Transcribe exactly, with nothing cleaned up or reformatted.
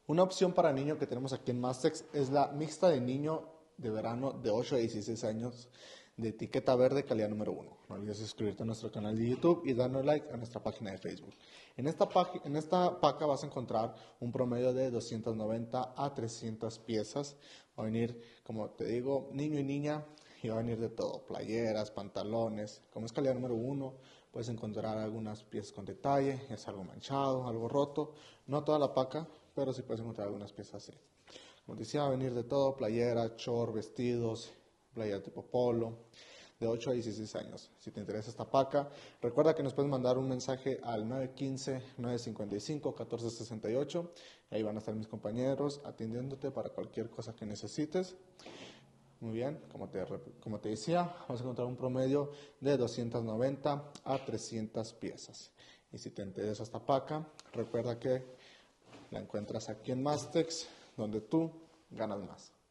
Una opción para niño que tenemos aquí en Mastex es la mixta de niño de verano de ocho a dieciséis años de etiqueta verde calidad número uno. No olvides suscribirte a nuestro canal de YouTube y darnos like a nuestra página de Facebook. En esta, en esta paca vas a encontrar un promedio de doscientas noventa a trescientas piezas. Va a venir, como te digo, niño y niña, y va a venir de todo, playeras, pantalones. Como es calidad número uno, puedes encontrar algunas piezas con detalle, es algo manchado, algo roto. No toda la paca, pero sí puedes encontrar algunas piezas así. Como te decía, va a venir de todo, playera, short, vestidos, playera tipo polo, de ocho a dieciséis años. Si te interesa esta paca, recuerda que nos puedes mandar un mensaje al nueve uno cinco, nueve cinco cinco, uno cuatro seis ocho. Ahí van a estar mis compañeros atendiéndote para cualquier cosa que necesites. Muy bien, como te, como te decía, vamos a encontrar un promedio de doscientas noventa a trescientas piezas. Y si te interesa esta paca, recuerda que la encuentras aquí en Mastex, donde tú ganas más.